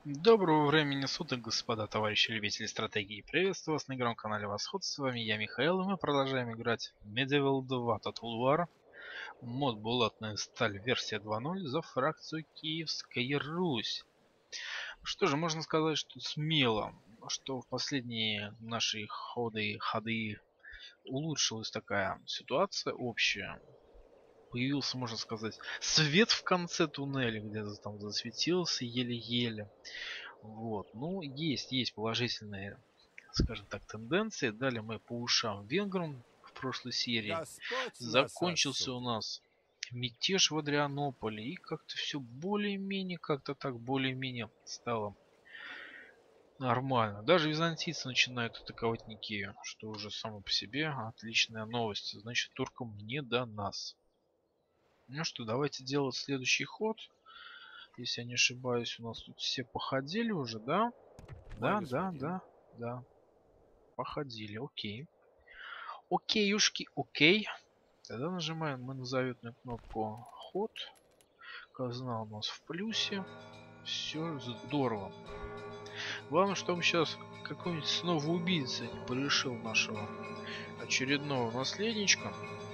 Доброго времени суток, господа, товарищи любители стратегии. Приветствую вас на игровом канале Восход. С вами я, Михаил, и мы продолжаем играть в Medieval 2 Total War. Мод Булатная Сталь, версия 2.0 за фракцию Киевская Русь. Что же, можно сказать, что смело, что в последние наши ходы улучшилась такая ситуация общая. Появился, можно сказать, свет в конце туннеля, где-то там засветился еле-еле. Вот, ну, есть положительные, скажем так, тенденции. Дали мы по ушам венграм в прошлой серии. Господь нас Закончился у осудит. нас мятеж в Адрианополе. И как-то все более-менее, как-то так более-менее стало нормально. Даже византийцы начинают атаковать Никею, что уже само по себе отличная новость. Значит, туркам не до нас. Ну что, давайте делать следующий ход. Если я не ошибаюсь, у нас тут все походили уже, да? Мой Да, да, господин. да, да. Походили, окей. Окейушки, окей. Тогда нажимаем мы на заветную кнопку ход. Казна у нас в плюсе. Все здорово. Главное, чтобы сейчас какой-нибудь снова убийца не порешил нашего очередного наследничка.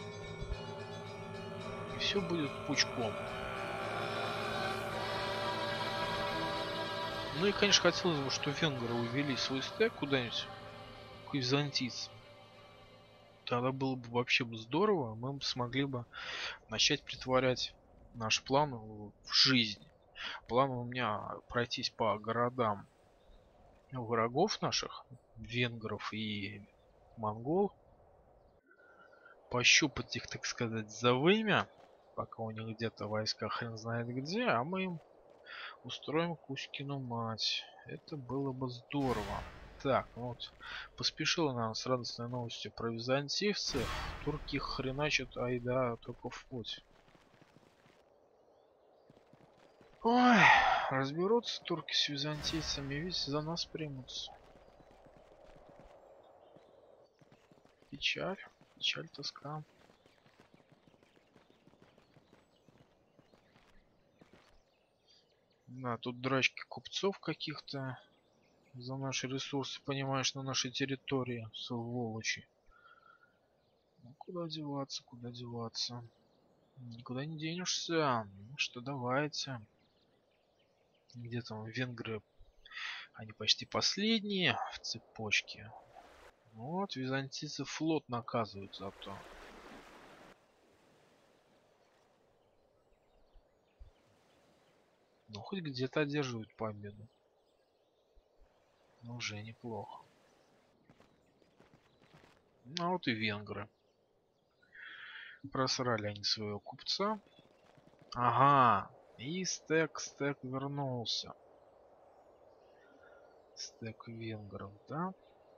И все будет пучком. Ну и, конечно, хотелось бы, что венгры увели свой стек куда-нибудь к византийцам. Тогда было бы вообще бы здорово. Мы бы смогли бы начать притворять наш план в жизнь. План у меня пройтись по городам врагов наших, венгров и монгол, пощупать их, так сказать, за вымя, пока у них где-то войска хрен знает где, а мы им устроим Кузькину мать. Это было бы здорово. Так, ну вот, поспешила нам с радостной новостью про византийцев. Турки хреначат, айда, только в путь. Ой, разберутся турки с византийцами, ведь за нас примутся. Печаль, печаль, тоска. Да, тут драчки купцов каких-то за наши ресурсы, понимаешь, на нашей территории, сволочи. Ну, куда деваться, куда деваться? Никуда не денешься. Ну что, давайте. Где там венгры? Они почти последние в цепочке. Вот, византийцы флот наказывают за то. Ну, хоть где-то одерживают победу. Ну, уже неплохо. Ну, а вот и венгры. Просрали они своего купца. Ага. И стек вернулся. Стек венгров, да?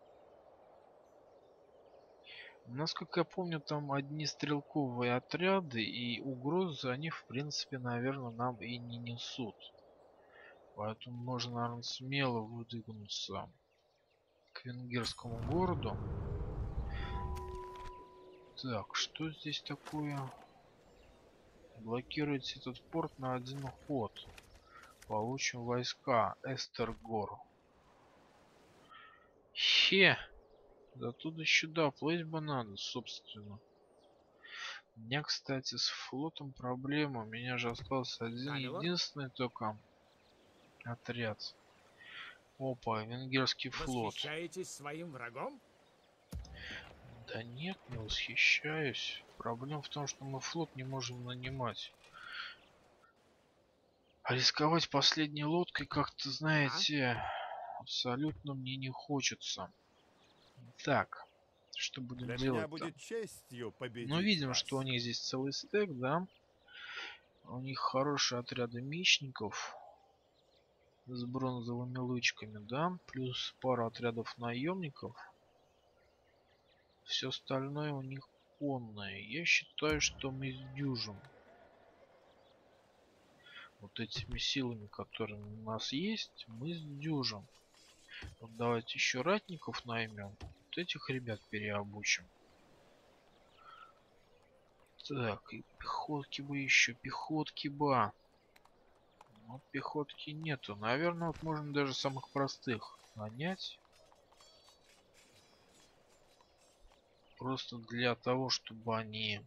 Насколько я помню, там одни стрелковые отряды и угрозы они, в принципе, наверное, нам и не несут. Поэтому можно, наверное, смело выдвинуться к венгерскому городу. Так, что здесь такое? Блокируйте этот порт на один ход. Получим войска. Эстергор. Хе! Да туда сюда плыть бы надо, собственно. У меня, кстати, с флотом проблема. У меня же остался один Да, милорд. единственный только отряд. Опа, венгерский флот. Восхищаетесь своим врагом? Да нет, не восхищаюсь. Проблема в том, что мы флот не можем нанимать. А рисковать последней лодкой как-то, Да. знаете, абсолютно мне не хочется. Так, что будем Для меня делать-то? будет честью Ну, победить видим, что у вас. них здесь целый стек, да? У них хорошие отряды мечников с бронзовыми лычками, да? Плюс пара отрядов наемников. Все остальное у них конное. Я считаю, что мы сдюжим. Вот этими силами, которые у нас есть, мы сдюжим. Вот давайте еще ратников наймем. Вот этих ребят переобучим. Так, и пехотки бы еще, пехотки бы. Вот пехотки нету. Наверное, вот можно даже самых простых нанять. Просто для того, чтобы они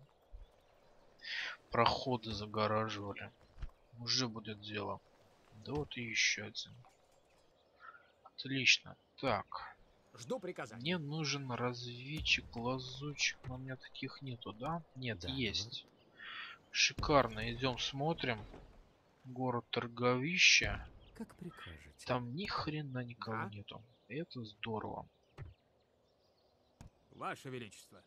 проходы загораживали. Уже будет дело. Да вот и еще один. Отлично. Так. Жду приказаний. Мне нужен разведчик, лазутчик. Но у меня таких нету, да? Нет, Да, есть. Шикарно. Идем смотрим. Город Торговища. Как прикажете. Там ни хрена никого Да. нету. Это здорово. Ваше Величество.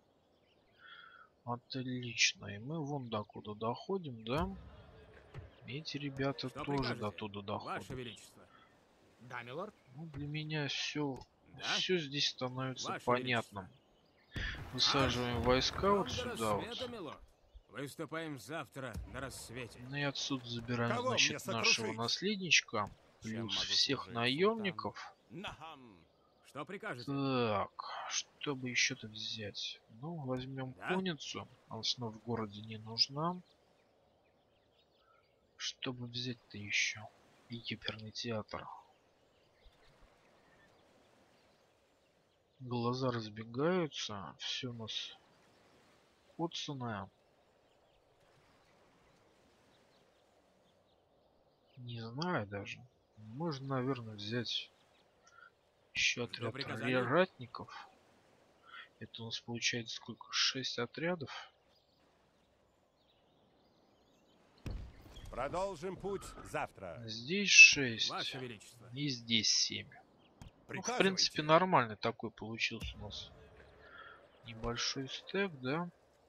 Отлично. И мы вон до куда доходим, да? Эти ребята Что тоже прикажете? до туда доходят. Ваше Величество. Да, милорд. Ну, для меня все Да? здесь становится Ваше понятным. Высаживаем войска вот До сюда вот. рассвета, милорд. Выступаем завтра на рассвете. Ну и отсюда забираем, Кого мне значит, нашего сокрушить? наследничка. Чем Плюс могу всех служить, наемников. Нахам. Что прикажете? Так, чтобы еще-то взять? Ну, возьмем Да? конницу. Она снова в городе не нужна. Чтобы взять-то еще? И Еперный театр. Глаза разбегаются. Все у нас коцаное. Не знаю даже. Можно, наверное, взять еще Жду отряд приказаний. ратников. Это у нас получается сколько? 6 отрядов. Продолжим путь завтра. Здесь 6. Ваше Величество. И здесь 7. Ну, в Приказывайте. принципе, нормальный такой получился у нас. Небольшой стек, да?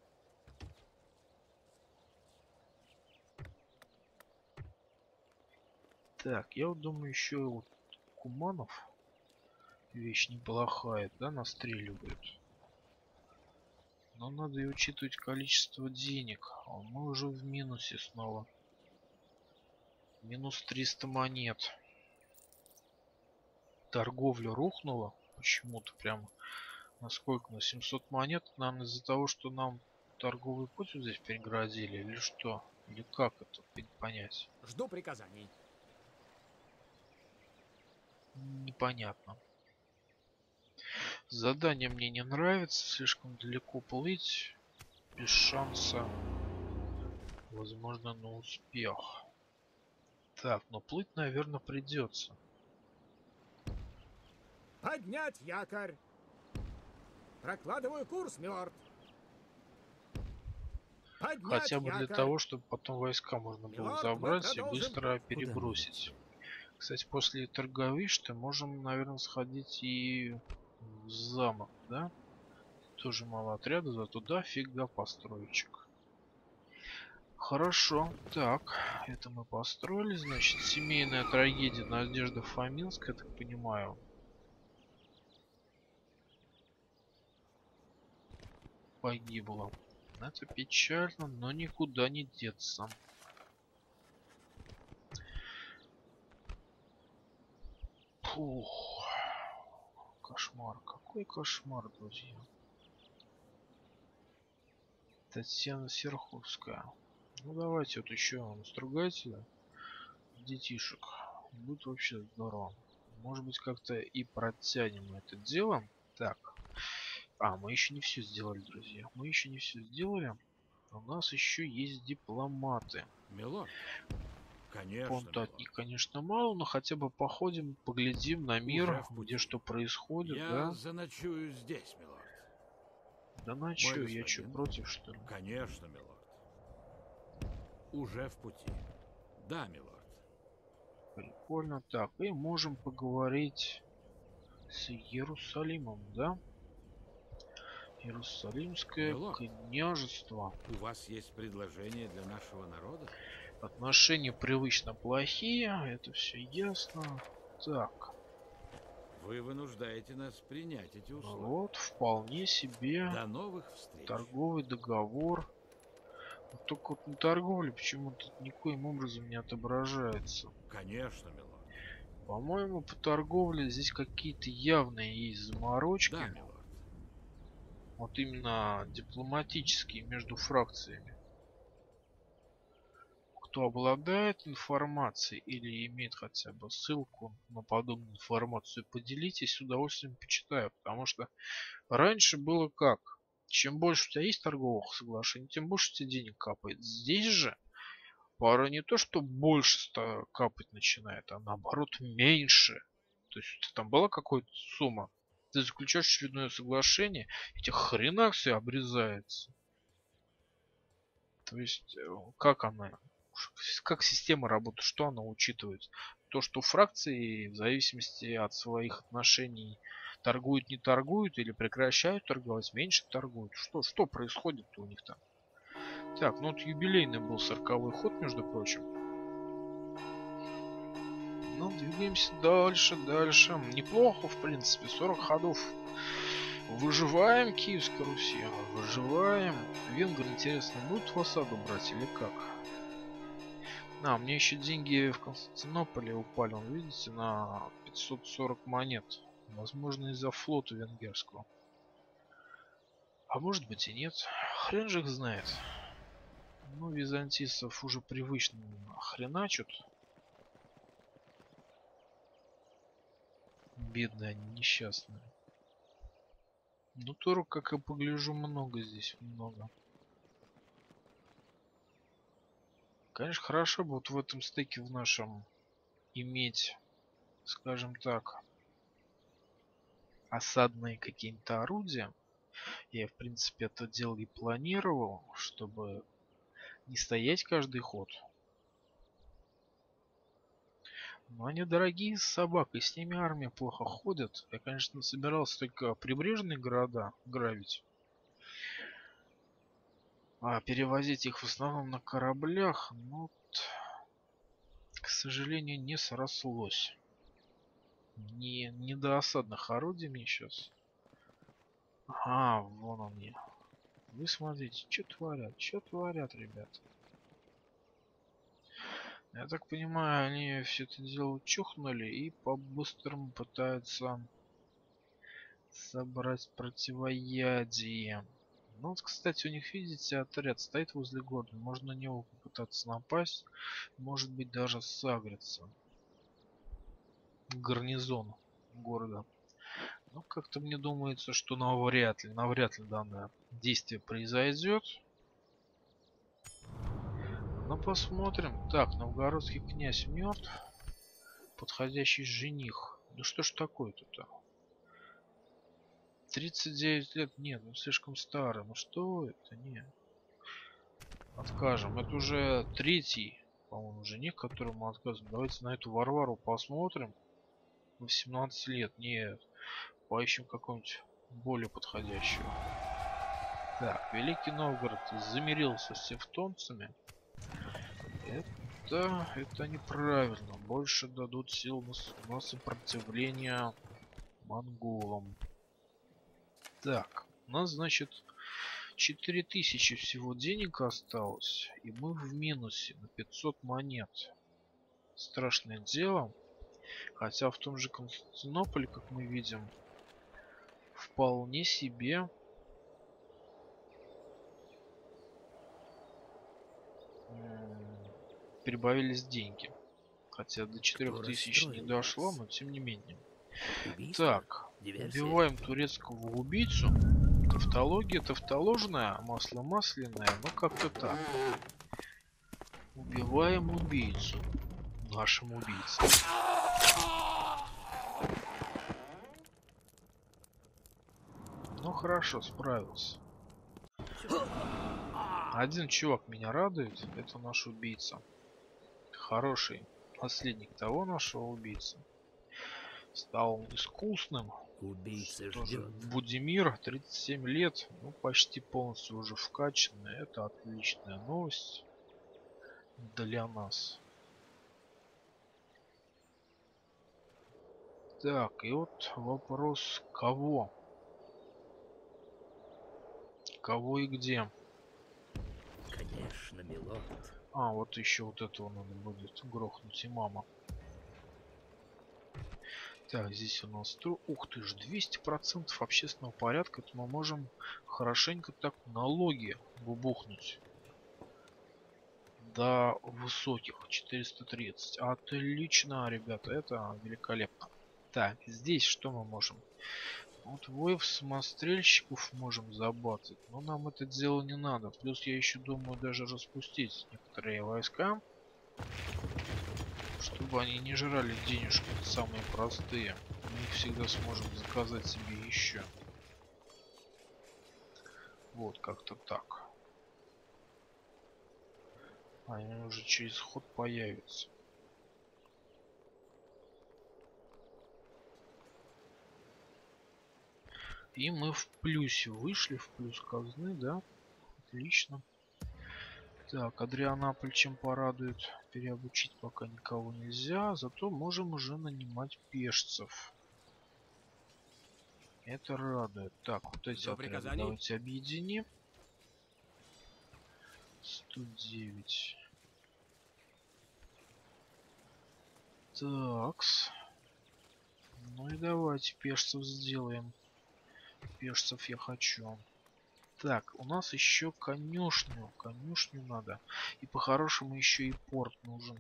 Так, я вот думаю, еще вот Куманов вещь неплохая, да, настреливают. Но надо и учитывать количество денег. А мы уже в минусе снова. Минус 300 монет. Торговля рухнула. Почему-то прямо. На сколько? На 700 монет. Наверное, из-за того, что нам торговый путь вот здесь перегородили. Или что? Или как это понять? Жду приказаний. Непонятно. Задание мне не нравится. Слишком далеко плыть. Без шанса. Возможно, на успех. Так, но плыть, наверное, придется. Поднять якорь. Прокладываю курс, милорд. Поднять Хотя бы для якорь. того, чтобы потом войска можно было Милорд, мы забрать и продолжим. быстро Куда перебросить. Кстати, после Торговища можем, наверное, сходить и в замок, да? Тоже мало отряда, зато дофига построечек. Хорошо, так, это мы построили, значит, семейная трагедия Надежда Фоминская, я так понимаю. Погибла. Это печально, но никуда не деться. Фух. Кошмар, какой кошмар, друзья. Татьяна Серховская. Ну давайте вот еще настругайте детишек. Будет вообще здорово. Может быть, как-то и протянем это дело. Так. А, мы еще не все сделали, друзья. Мы еще не все сделали. У нас еще есть дипломаты. Милорд. Конечно, Понта от милорд. них, конечно, мало, но хотя бы походим, поглядим на мир, Уже в пути. где что происходит, Я да? заночую здесь, милорд. Да на чё, Мой я чё, господин. против, что ли? Конечно, милорд. Уже в пути. Да, милорд. Прикольно. Так, и можем поговорить с Иерусалимом, да? Иерусалимское Милорд. княжество. У вас есть предложение для нашего народа? Отношения привычно плохие, это все ясно. Так, Вы вынуждаете нас принять эти условия. вот, вполне себе До новых встреч. торговый договор. Вот только вот на торговле почему-то никоим образом не отображается. Конечно, милорд. По-моему, по торговле здесь какие-то явные есть заморочки. Да, милорд. Вот именно дипломатические между фракциями. кто обладает информацией или имеет хотя бы ссылку на подобную информацию, поделитесь, с удовольствием почитаю. Потому что раньше было как? Чем больше у тебя есть торговых соглашений, тем больше у тебя денег капает. Здесь же пара не то, что больше капать начинает, а наоборот меньше. То есть у тебя там была какая-то сумма, ты заключаешь очередное соглашение, и тебе хрена все обрезается. То есть как она, как система работает, что она учитывает? То, что фракции в зависимости от своих отношений торгуют, не торгуют или прекращают торговать, меньше торгуют. Что происходит у них там? Так, ну вот юбилейный был 40-й ход, между прочим. Ну, двигаемся дальше, дальше. Неплохо, в принципе, 40 ходов. Выживаем, Киевская Русь, выживаем. Венгры, интересно, будут в осаду брать или как? А, мне еще деньги в Константинополе упали, вон, видите, на 540 монет. Возможно, из-за флота венгерского. А может быть и нет. Хрен же их знает. Ну, византийцев уже привычно хреначат. Бедные они, несчастные. Ну, турок, как я погляжу, много здесь, много. Конечно, хорошо бы вот в этом стеке в нашем иметь, скажем так, осадные какие-то орудия. Я, в принципе, это дело и планировал, чтобы не стоять каждый ход. Но они дорогие с собакой, с ними армия плохо ходит. Я, конечно, собирался только прибрежные города грабить. А перевозить их в основном на кораблях, ну, вот, к сожалению, не срослось. Не до осадных орудий мне сейчас. Ага, вон он я. Вы смотрите, что творят, ребята. Я так понимаю, они все это дело чухнули и по-быстрому пытаются собрать противоядие. Ну вот, кстати, у них, видите, отряд стоит возле города. Можно на него попытаться напасть. Может быть, даже сагриться. Гарнизон города. Но как-то мне думается, что навряд ли данное действие произойдет. Но посмотрим. Так, новгородский князь мертв. Подходящий жених. Да что ж такое-то-то? 39 лет? Нет, ну слишком старый. Ну что это? Нет. Откажем. Это уже третий, по-моему, жених, которому отказываем. Давайте на эту Варвару посмотрим. 18 лет. Нет. Поищем какого-нибудь более подходящего. Так, Великий Новгород замирился с тевтонцами. Это неправильно. Больше дадут сил на сопротивление монголам. Так, у нас, значит, 4000 всего денег осталось. И мы в минусе на 500 монет. Страшное дело. Хотя в том же Константинополе, как мы видим, вполне себе прибавились деньги. Хотя до 4000 не дошло, но тем не менее. Так, убиваем турецкого убийцу. Тавтология тавтоложная, масло масляное, но как-то так. Убиваем убийцу. Нашим убийцам. Ну хорошо, справился. Один чувак меня радует, это наш убийца. Хороший наследник того нашего убийцы. Стал он искусным. Убийца Тоже ждет. Будимир, 37 лет, ну почти полностью уже вкачанный. Это отличная новость для нас. Так, и вот вопрос, кого? Кого и где? Конечно, милорд. А, вот еще вот этого надо будет грохнуть, и мама. Так, здесь у нас... Ух ты ж, 200% общественного порядка. Это мы можем хорошенько так налоги бубухнуть. до высоких 430. Отлично, ребята, это великолепно. Так, здесь что мы можем? Вот войв самострельщиков можем забацать, но нам это дело не надо. Плюс я еще думаю даже распустить некоторые войска, чтобы они не жрали денежки самые простые. Мы их всегда сможем заказать себе еще. Вот как-то так. Они уже через ход появятся. И мы в плюсе вышли, в плюс казны, да? Отлично. Так, Адрианаполь чем порадует? Переобучить пока никого нельзя, зато можем уже нанимать пешцев. Это радует. Так, вот эти отряды давайте объединим. 109. Такс. Ну и давайте пешцев сделаем. Пешцев я хочу. Так, у нас еще конюшню. Конюшню надо. И по-хорошему еще и порт нужен.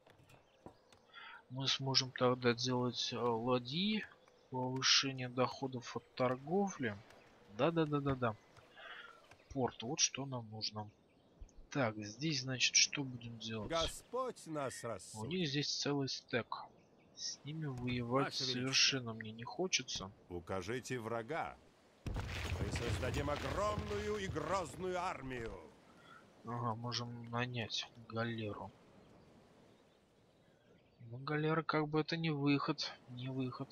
Мы сможем тогда делать ладьи. Повышение доходов от торговли. Да. Порт. Вот что нам нужно. Так, здесь, значит, что будем делать? Господь нас У рассудит. них здесь целый стек. С ними воевать совершенно мне не хочется. Укажите врага. Мы создадим огромную и грозную армию. Ага, можем нанять галеру. Но галера как бы это не выход. Не выход.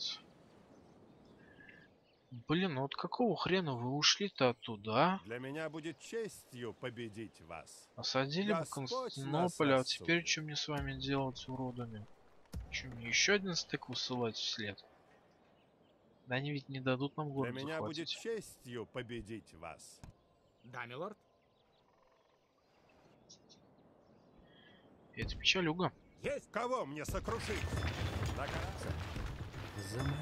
Блин, ну вот какого хрена вы ушли-то оттуда, а? Для меня будет честью победить вас. Осадили бы Господь нас Константинополь, а теперь рассудит. что мне с вами делать, уродами? Что, мне еще один стык высылать вслед? Да они ведь не дадут нам Для город меня будет захватить. честью победить вас. Да, милорд? Это печалюга. Есть кого мне сокрушить? На корабль. За моря.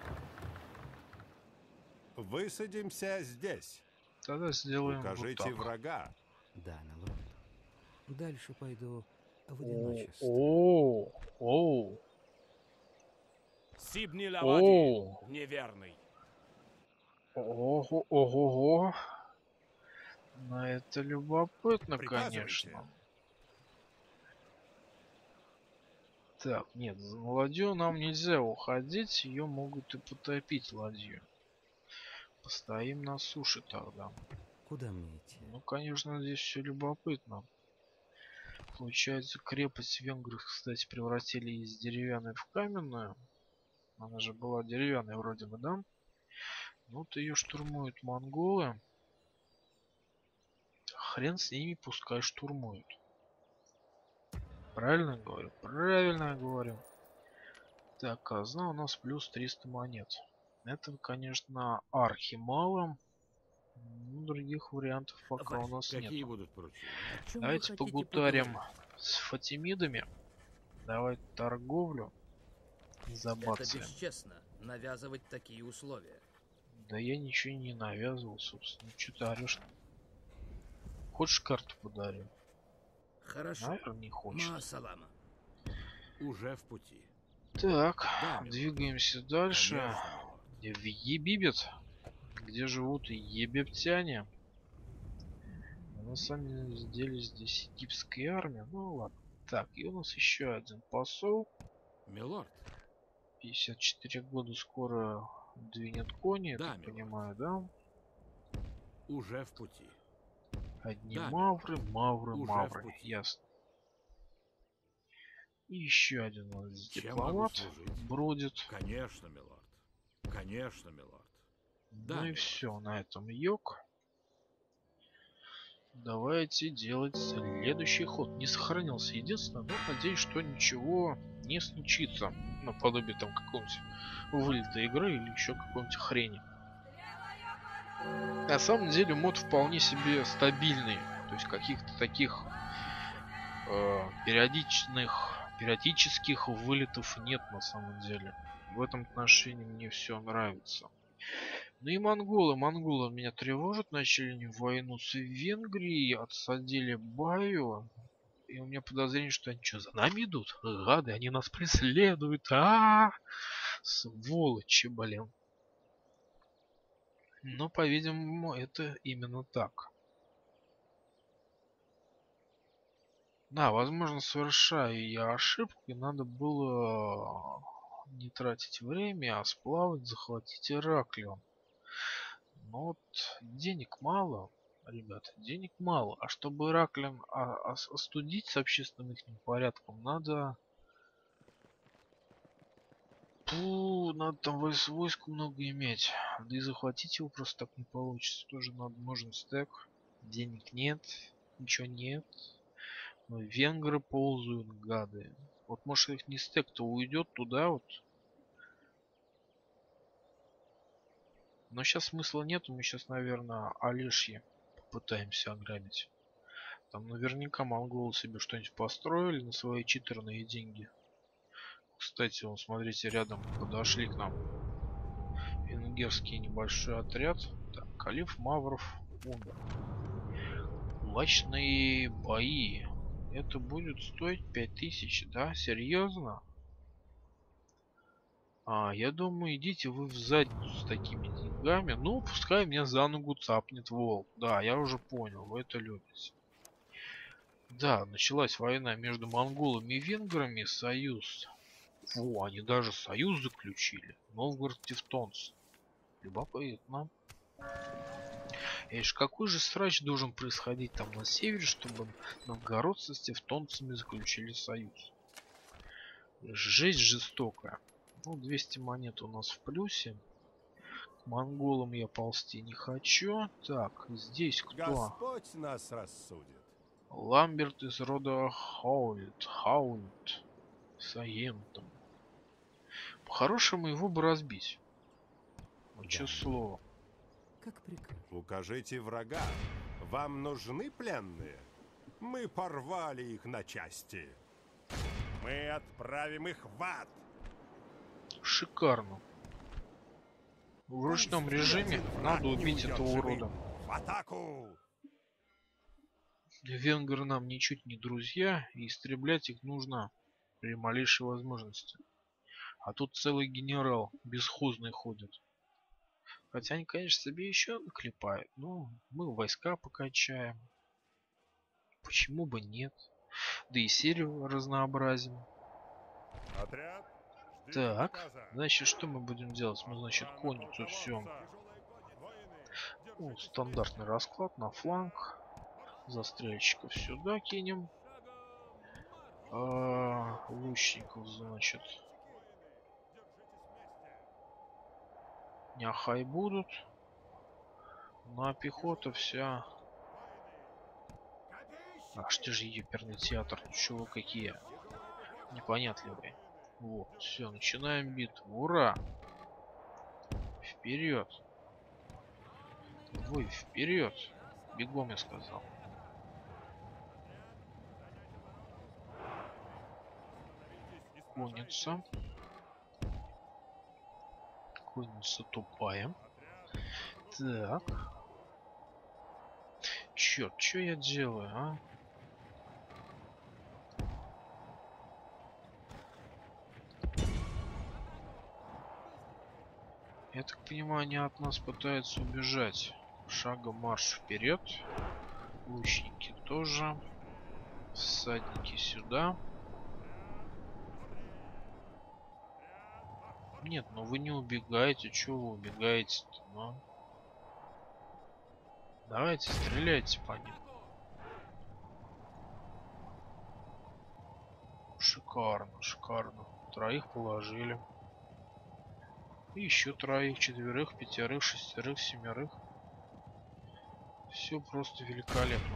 Высадимся здесь. Тогда сделаем Укажите вот так. врага. Да, милорд. Дальше пойду в одиночестве. Оу. Сибни Оу. Лавади, неверный. Ого. Но это любопытно, Приказывайте. конечно. Так, нет, за ладью нам нельзя уходить, ее могут и потопить ладью. Постоим на суше тогда. Куда мне идти? Ну, конечно, здесь все любопытно. Получается, крепость венгры, кстати, превратили из деревянной в каменную. Она же была деревянной вроде бы, да? Ну, вот ее штурмуют монголы. Хрен с ними, пускай штурмуют. Правильно я говорю? Правильно я говорю. Так, казна у нас плюс 300 монет. Это, конечно, архи мало. Ну, других вариантов пока у нас Какие нет. будут поручения? О чем вы Давайте хотите погутарим поговорить? с фатимидами. Давай торговлю Это забацаем. бесчестно, навязывать такие условия. Да я ничего не навязывал, собственно. Что ты орешь? Хочешь карту подарю? Хорошо. Наверное, не хочешь. Ма-салама. Уже в пути. Так, Да, милорд. двигаемся дальше. Конечно, милорд. В Ебибет, где живут ебептяне. А на самом деле здесь египетская армия. Ну ладно. Так, и у нас еще один посол. Милорд, 54 года скоро двинет кони, я Да, так милорд. понимаю, да? уже в пути. Одни Да, мавры. Уже в пути. Ясно. И еще один у нас Чем могу дипломат служить? бродит. Конечно, милорд. Конечно, милорд. Да, Ну и милорд. все, на этом йог. Давайте делать следующий ход. Не сохранился единственное, но надеюсь, что ничего не случится. Наподобие там какого-нибудь вылета игры или еще какой-нибудь хрени. На самом деле мод вполне себе стабильный. То есть каких-то таких периодических вылетов нет на самом деле. В этом отношении мне все нравится. Ну и монголы меня тревожат, начали войну с Венгрией, отсадили Баю. И у меня подозрение, что они что, за нами идут? Гады, они нас преследуют. Сволочи, блин. Но, по-видимому, это именно так. Да, возможно, совершаю я ошибку, и надо было не тратить время, а сплавать, захватить Ираклион. Но вот денег мало, ребята, денег мало. А чтобы Ираклион остудить с общественным их порядком, надо... надо там войск много иметь. Да и захватить его просто так не получится. Тоже нужен стек. Денег нет, ничего нет. Но венгры ползают, гады. Вот может их не стек, то уйдет туда вот. Но сейчас смысла нету. Мы сейчас, наверное, Олешье попытаемся ограбить. Там наверняка монголы себе что-нибудь построили на свои читерные деньги. Кстати, вон, смотрите, рядом подошли к нам венгерский небольшой отряд. Так, Калиф Мавров умер. Кулачные бои. Это будет стоить 5000, да? Серьезно? Я думаю, идите вы в задницу с такими деньгами. Ну, пускай меня за ногу цапнет волк. Да, я уже понял, вы это любите. Да, началась война между монголами и венграми. Союз. Во, они даже союз заключили. Новгород-Тевтонцы. Любопытно. Какой же срач должен происходить там на севере, чтобы новгородцы с тевтонцами заключили союз? Жесть жестокая. Ну, 200 монет у нас в плюсе. К монголам я ползти не хочу. Так, здесь кто? Господь нас рассудит. Ламберт из рода Хаульт. Саентом. По-хорошему его бы разбить. Ну, чё слово. Как прикажешь. Укажите врага. Вам нужны пленные? Мы порвали их на части. Мы отправим их в ад. Шикарно. В ручном режиме надо убить этого урода. В атаку! Венгры нам ничуть не друзья, и истреблять их нужно при малейшей возможности. А тут целый генерал бесхозный ходит. Хотя они, конечно, себе еще наклепают. Ну, мы войска покачаем. Почему бы нет? Да и серию разнообразим. Отряд, Так, значит, что мы будем делать? Мы, значит, конницу все. Ну, стандартный расклад на фланг. Застрельщиков сюда кинем. Лучников, значит, няхай будут. Ну а пехота вся. Что же еперный театр? Чего какие? Непонятливые. Вот, все, начинаем битву. Ура! Вперед! Вы вперед! Бегом, я сказал. Конница. Конница тупая. Так. Черт, что я делаю, а? Я так понимаю, они от нас пытаются убежать. Шагом марш вперед. Лучники тоже. Всадники сюда. Нет, ну вы не убегаете. Чего вы убегаете-то? Ну? Давайте, стреляйте по ним. Шикарно, шикарно. Троих положили. И еще троих, четверых, пятерых, шестерых, семерых. Все просто великолепно.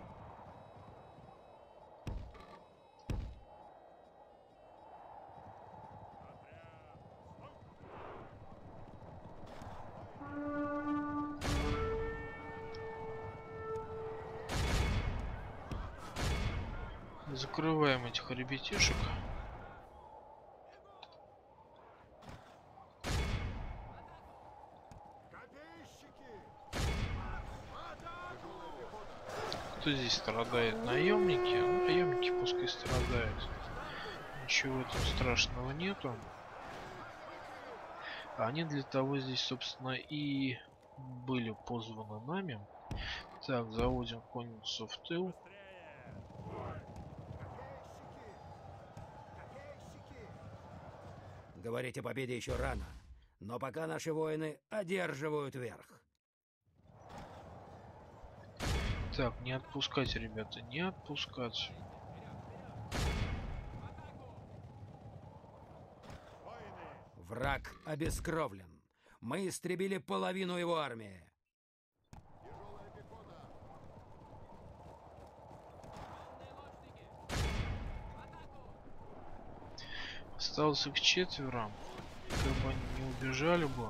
Закрываем этих ребятишек. что здесь страдают наемники. Ну, наемники пускай страдают. Ничего в этом страшного нету. Они для того здесь, собственно, и были позваны нами. Так, заводим конницу в тыл. Говорить о победе еще рано, но пока наши воины одерживают верх. Так, не отпускать, ребята, не отпускать. Враг обескровлен. Мы истребили половину его армии. Осталось их четверо. Как бы они не убежали бы.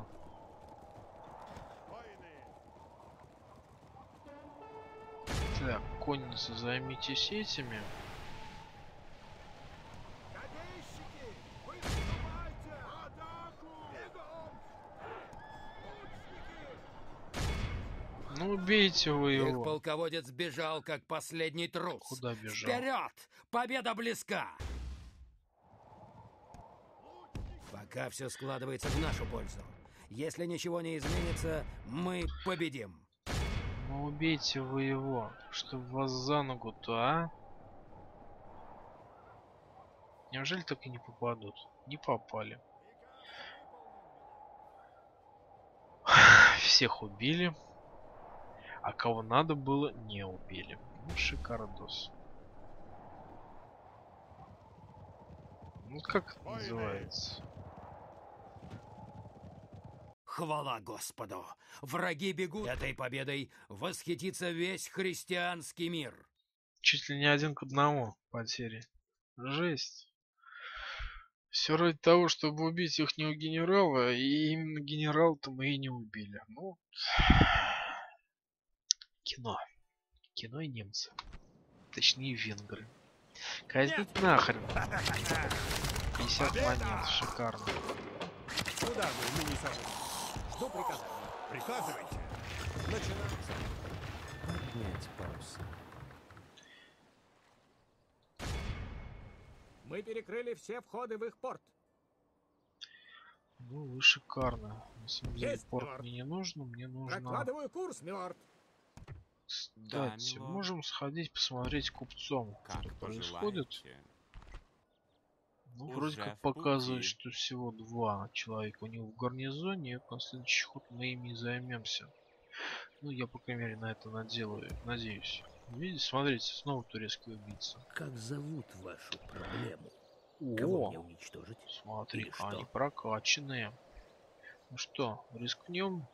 Так, конница, займитесь этими. Ну убейте вы Их его. полководец бежал, как последний трус. Куда бежал? Вперед! Победа близка! Пока все складывается в нашу пользу. Если ничего не изменится, мы победим. Ну убейте вы его, чтоб вас за ногу-то, а? Неужели так и не попадут? Не попали. Всех убили. А кого надо было, не убили. Ну, шикардос. Ну, как это называется? Хвала Господу! Враги бегут. Этой победой восхитится весь христианский мир. Чуть ли не 1 к 1 потери. Жесть. Все ради того, чтобы убить их генерала, и именно генерал-то мы и не убили. Ну, кино. Кино и немцы. Точнее, венгры. Казнить нахрен. 50 монет. Шикарно. Куда вы, Минисаву? Жду приказания. Приказывайте. Начинается. Поднять паруса. Мы перекрыли все входы в их порт. Ну, вы шикарно. На самом деле, Есть, порт милорд. мне не нужно. Мне нужно... Прокладываю курс, милорд. Кстати, милорд. можем сходить посмотреть купцом, Как что происходит. пожелаете. Ну, вроде Уже как в показывает, пути. что всего 2 человека у него в гарнизоне, и на следующий ход мы ими и займемся. Ну, я, по крайней мере, на это надеюсь. Видите, смотрите, снова турецкий убийца. Как зовут вашу проблему? Кого мне О, уничтожить? смотри, Или что? они прокачанные. Ну что, рискнем?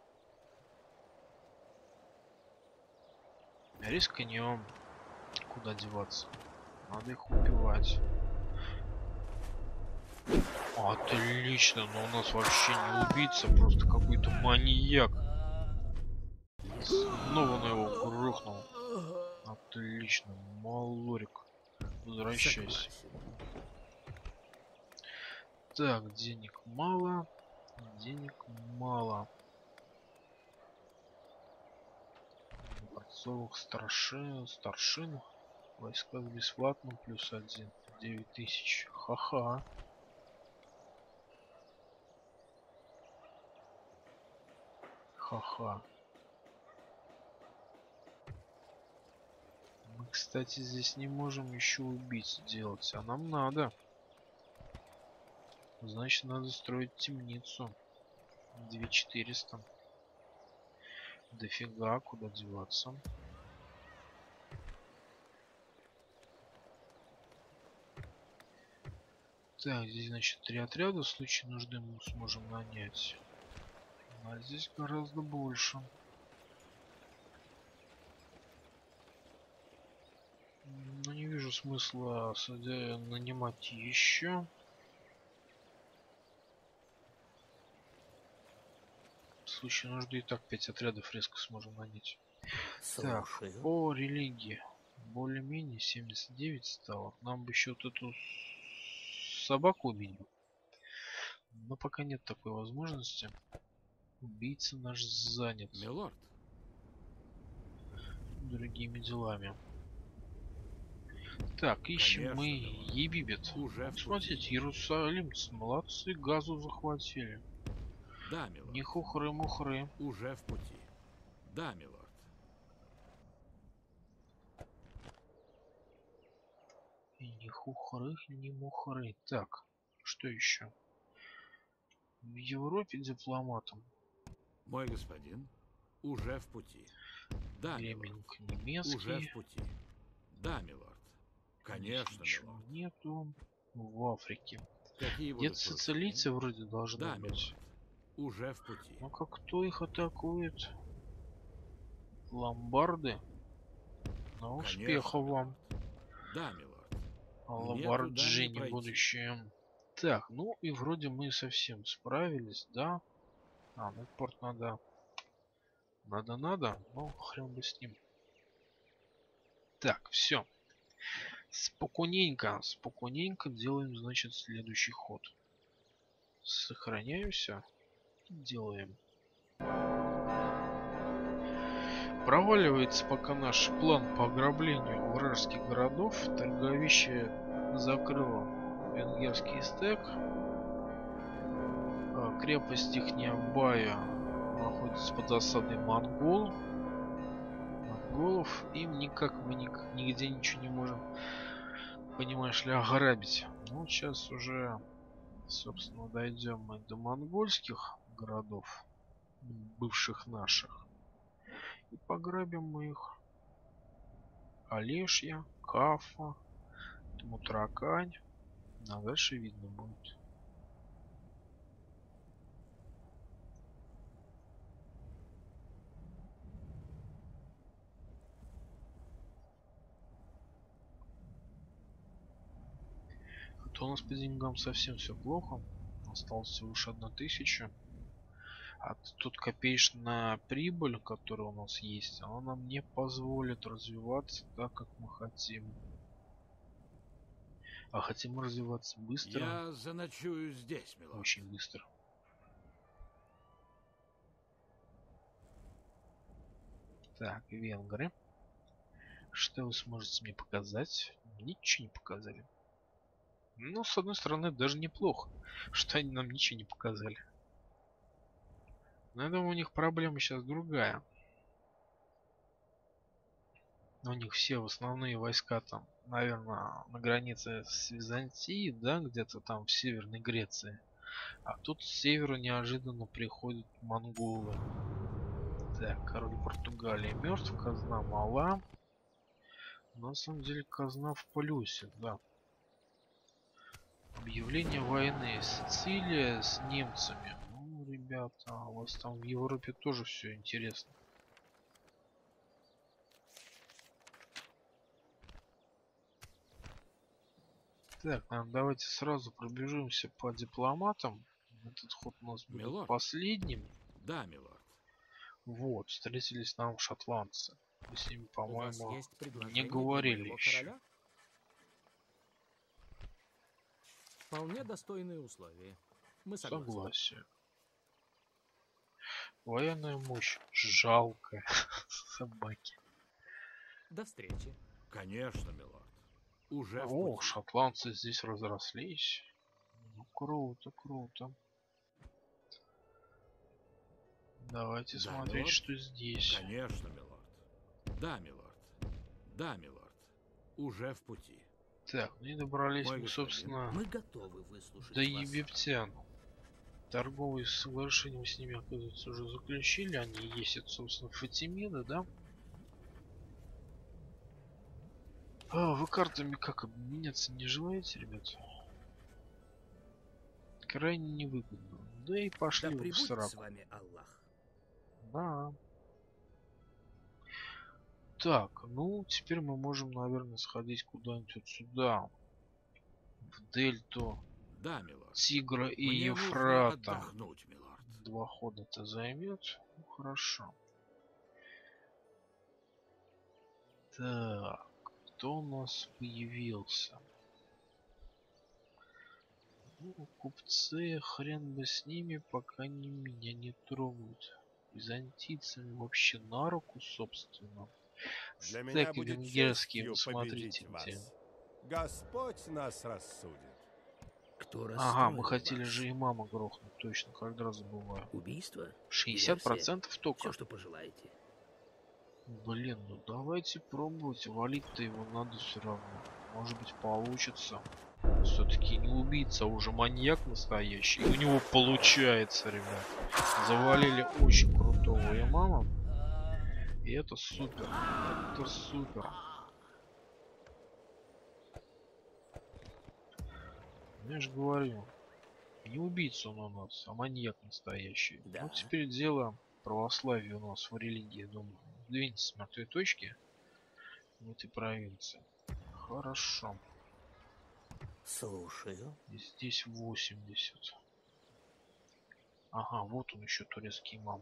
Рискнем. Куда деваться? Надо их убивать. Отлично, но у нас вообще не убийца, просто какой-то маньяк. Снова на его грохнул. Отлично, Малорик. Возвращайся. Так, денег мало. Денег мало. Борцовых старшин. Войска бесплатно +1. 9000. Ха-ха. Ха-ха. Мы, кстати, здесь не можем еще убийц делать, а нам надо. Значит, надо строить темницу. 2400. Дофига, куда деваться. Так, здесь, значит, 3 отряда в случае нужды мы сможем нанять. А здесь гораздо больше. Но не вижу смысла нанимать еще. В случае нужды и так 5 отрядов резко сможем нанять. Так, Слушаю. по религии. Более-менее 79 стало. Нам бы еще вот эту собаку убить. Но пока нет такой возможности. Убийца наш занят Милорд, другими делами. Так, ищем Конечно, мы милорд. Ебибет. Уже в Смотрите, пути. иерусалимцы, молодцы, газу захватили. Да, милорд. Не хухры-мухры. Уже в пути. Да, милорд. И не хухры, не мухры. Так, что еще? В Европе дипломатом. Мой господин. Уже в пути. Да, милорд. Гремлинг Уже немецкий. в пути. Да, милорд. Конечно, Ничего милорд. нету. В Африке. Какие Где-то будут поручения? сицилийцы вроде должны Да, быть. милорд. Уже в пути. Но как кто их атакует? Ломбарды? На успеха Конечно, вам. милорд. Да, милорд. А Мне туда не Ламборджини пройти. будущее. Так, ну и вроде мы совсем справились, да? А, ну порт надо. Надо, но хрен бы с ним. Так, все. Спокойненько делаем, значит, следующий ход. Сохраняемся и делаем. Проваливается пока наш план по ограблению вражеских городов. Торговище закрыло венгерский стек. Крепость Ихниабая находится под осадой монголов. Им никак мы нигде ничего не можем, понимаешь ли, ограбить. Ну, сейчас уже, собственно, дойдем мы до монгольских городов, бывших наших. И пограбим мы их. Олешья, Кафа, Тмутракань. А дальше видно будет. А то у нас по деньгам совсем все плохо. Осталось всего лишь 1000. А тут копеечная прибыль, которая у нас есть, она нам не позволит развиваться так, как мы хотим. А хотим развиваться быстро, Я заночую здесь, милорд. очень быстро. Так, венгры. Что вы сможете мне показать? Ничего не показали. Ну, с одной стороны, даже неплохо, что они нам ничего не показали. Но я думаю, у них проблема сейчас другая. У них все основные войска там, наверное, на границе с Византией, да, где-то там в Северной Греции. А тут с севера неожиданно приходят монголы. Так, король Португалии мертв, казна мала. На самом деле казна в плюсе, да. Объявление войны. Сицилия с немцами. Ну, ребята, у вас там в Европе тоже все интересно. Так, наверное, давайте сразу пробежимся по дипломатам. Этот ход у нас будет Милорд. последним. Да, милорд. Вот, встретились нам шотландцы. Мы с ними, У вас по-моему, есть предложение не для говорили моего еще. короля? Вполне достойные условия. Мы согласны. Согласие. Военная мощь. Жалко. Собаки. До встречи. Конечно, милорд. Уже в О, пути. шотландцы здесь разрослись. Ну, круто, круто. Давайте Да, смотреть, милорд. что здесь. Конечно, милорд. Да, милорд. Да, милорд. Уже в пути. Так, ну и добрались Мой мы, господин. собственно, Мы готовы выслушать до вас. египтян. Торговые соглашения мы с ними, оказывается, уже заключили. Они есть, собственно, Фатимиды, да? А, вы картами как обменяться не желаете, ребят? Крайне невыгодно. Да и Да пошли вы в пребудет с сраку. вами Аллах. Да. Так, ну теперь мы можем, наверное, сходить куда-нибудь вот сюда. В дельту Да, милорд. Тигра и Мне нужно Ефрата. отдохнуть, милорд. 2 хода-то займет. Ну, хорошо. Так, кто у нас появился? Ну, купцы, хрен бы с ними, пока они меня не трогают. Византийцам вообще на руку, собственно. Для меня Стек будет венгерский, честью смотрите победить где. вас. Господь нас рассудит. Кто Ага, расстроил мы хотели вас? же и маму грохнуть, точно, когда забываю. Убийство? 60% только. Все, что пожелаете. Блин, ну давайте пробовать. Валить-то его надо все равно. Может быть получится. Все-таки не убийца, а уже маньяк настоящий. И у него получается, ребят. Завалили очень крутого имама. И это супер. Это супер. Я же говорю. Не убийца он у нас, а маньяк настоящий. Да. Ну теперь дело православия у нас в религии, думаю. Двиньтесь с мертвой точки в этой провинции. Хорошо. Слушаю. И здесь 80. Ага, вот он еще турецкий имам.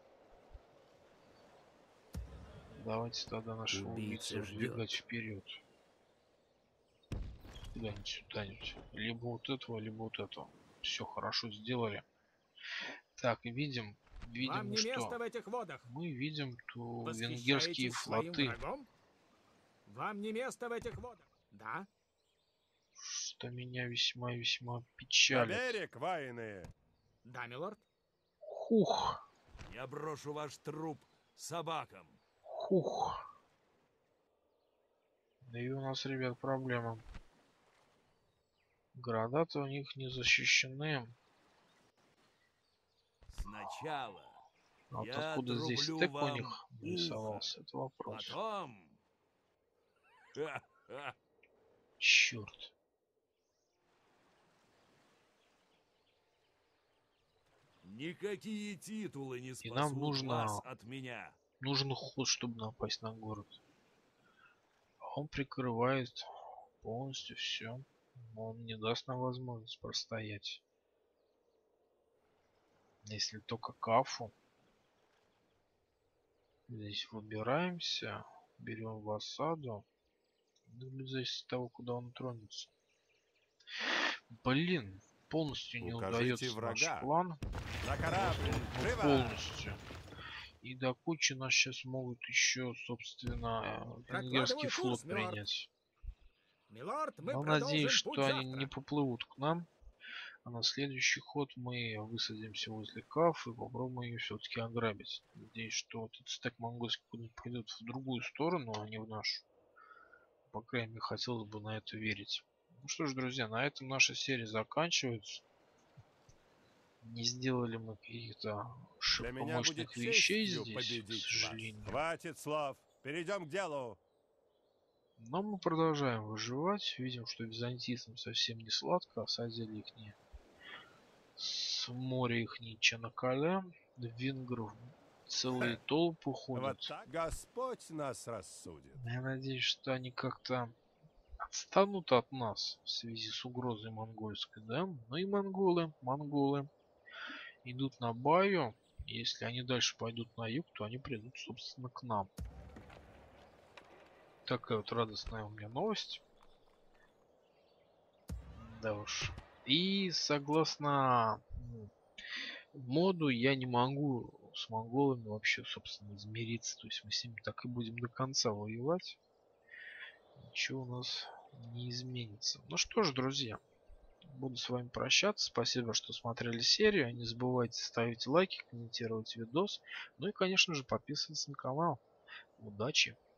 Давайте тогда нашего Убийца убийцу двигать ждет. вперед. Куда-нибудь сюда-нибудь. Либо вот этого, либо вот этого. Все хорошо сделали. Так, видим Вам мы не место что? в этих водах. Мы видим то венгерские Восхищаетесь своим флоты. врагом? Вам не место в этих водах. Да? Что меня весьма-весьма На печалит. берег, воины! Да, милорд? Хух, Я брошу ваш труп собакам. хух. Да и у нас, ребят, проблема. Города-то у них не защищены. Сначала А вот я откуда здесь отрублю стек у вам них нарисовался, ухо. это вопрос. Потом... Ха-ха. Черт. Никакие титулы не И нам спасут нужно- вас от меня. Нужен ход, чтобы напасть на город. А он прикрывает полностью все. Он не даст нам возможность простоять. Если только Кафу. Здесь выбираемся. Берем в осаду. Ну, зависит от того, куда он тронется. Блин, полностью не Укажите удается наш врага. план. На корабль! Ну, Живо! полностью. И до кучи нас сейчас могут еще, собственно, венгерский Прокладываю флот курс, милорд. принять. Милорд, мы Но продолжим надеюсь, путь что они завтра. не поплывут к нам. А на следующий ход мы высадимся возле Каф и попробуем ее все-таки ограбить. Надеюсь, что этот стек монгольский куда-нибудь пойдет в другую сторону, а не в нашу. По крайней мере, хотелось бы на это верить. Ну что ж, друзья, на этом наша серия заканчивается. Не сделали мы каких-то Для меня будет мощных вещей честью здесь, к победить вас. сожалению. Хватит слов. Перейдем к делу. Но мы продолжаем выживать. Видим, что византийцам совсем не сладко. Осадили их не с моря, их не Чанакаля. Венгров целые толпы ходят. Вот так Господь нас рассудит. Я надеюсь, что они как-то отстанут от нас в связи с угрозой монгольской, да? Ну и монголы идут на Баю. Если они дальше пойдут на юг, то они придут, собственно, к нам. Такая вот радостная у меня новость. Да уж. И согласно моду я не могу с монголами вообще, собственно, измириться. То есть мы с ними так и будем до конца воевать. Ничего у нас не изменится. Ну что ж, друзья. Буду с вами прощаться. Спасибо, что смотрели серию. Не забывайте ставить лайки, комментировать видос. Ну и, конечно же, подписываться на канал. Удачи!